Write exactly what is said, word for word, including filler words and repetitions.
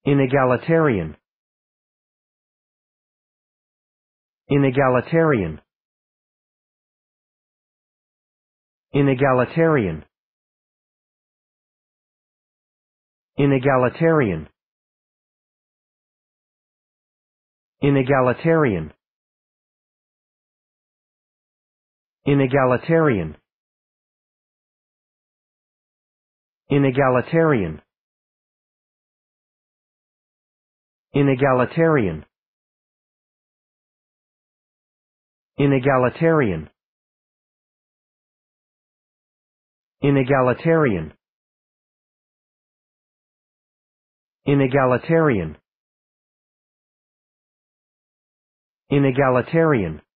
inegalitarian, inegalitarian, inegalitarian, inegalitarian, inegalitarian, inegalitarian, inegalitarian, inegalitarian, inegalitarian, inegalitarian, inegalitarian, inegalitarian,